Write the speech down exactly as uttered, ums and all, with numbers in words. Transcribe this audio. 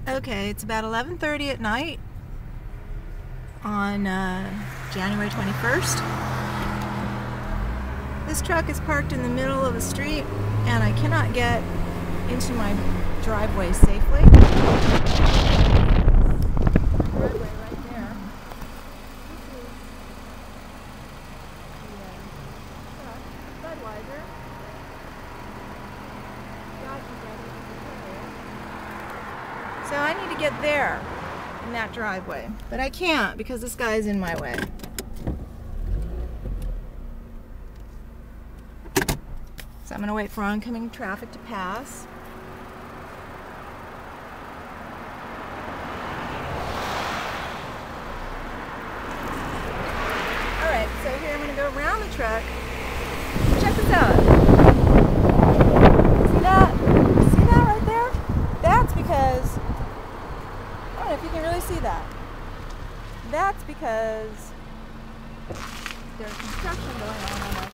Okay, it's about eleven thirty at night on uh, January twenty-first. This truck is parked in the middle of the street and I cannot get into my driveway safely. Driveway right there. This is the uh, truck, Budweiser. So I need to get there in that driveway, but I can't because this guy's in my way. So I'm going to wait for oncoming traffic to pass. Alright, so here I'm going to go around the truck. Check this out. See that? See that right there? That's because, I don't know if you can really see that. That's because there's construction going on on my